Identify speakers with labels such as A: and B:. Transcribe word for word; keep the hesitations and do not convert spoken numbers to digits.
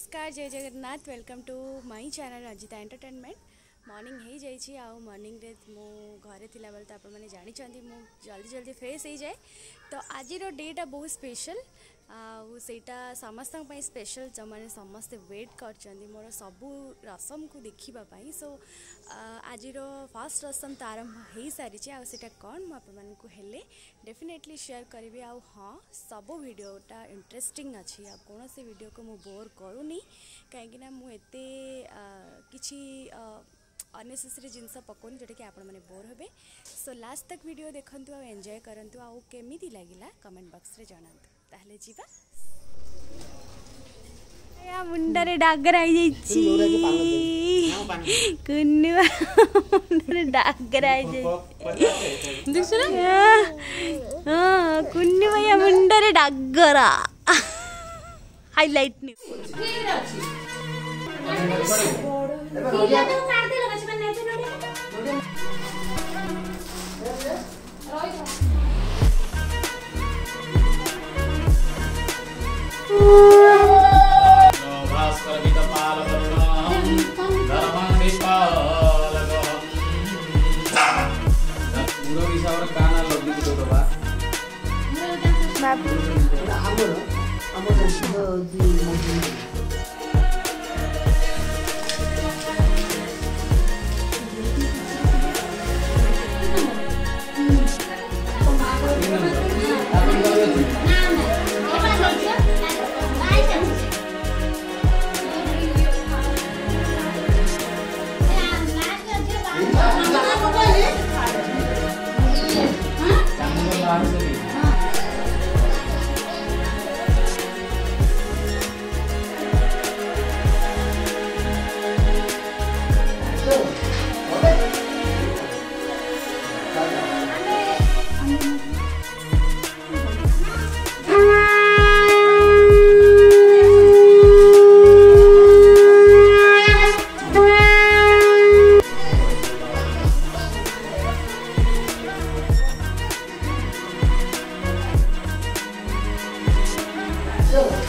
A: नमस्कार जय Jagannath welcome to my channel Ranjita entertainment. मॉर्निंग हो जाइए आउ मॉर्निंग रे मु घरे थिला बेले तो आपण माने जानि चंदी मु जल्दी जल्दी फ्रेश हो जाए। तो आज रो डेटा बहुत स्पेशल आउ सेटा समस्त पई स्पेशल जो माने समस्त वेट करचंदी मोर सबु रसम को देखिबा पई। सो आज रो फर्स्ट रसम तो आरंभ हो सारी आ सेटा कोन मु आपण मानकु हेले डेफिनेटली शेयर करी। आउ हाँ सब वीडियोटा इंटरेस्टिंग अच्छी आ कौन से वीडियो को मु बोर करूनी कहीं मुझे किसी अनेसेसरी जिनस पकाउनी जोटा कि आपण मैंने बोर हे। सो लास्ट तक वीडियो देखंतु आ एंजॉय करंतु आ केमिति लागिला कमेंट बॉक्स रे जणांतु। ताहले जीवा या मुंडरे डागर आई जाईची कुन्नु मुंडरे डागर आई जाईची देखछ ना। हां कुन्नु भैया मुंडरे डागरा हाइलाइट न्यू
B: So